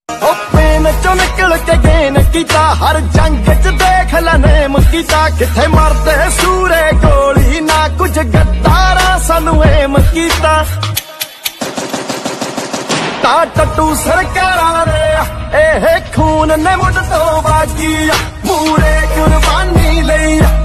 Pen चो निकल के गेन कीता, हर जंग च देख नेम कीता। किथे मरदे सूरे गोली ना, कुछ गद्दारा सानू एम कीता। टट्टू सरकारां दे खून ने मुझ तो बागी, मूरे कुर्बानी लई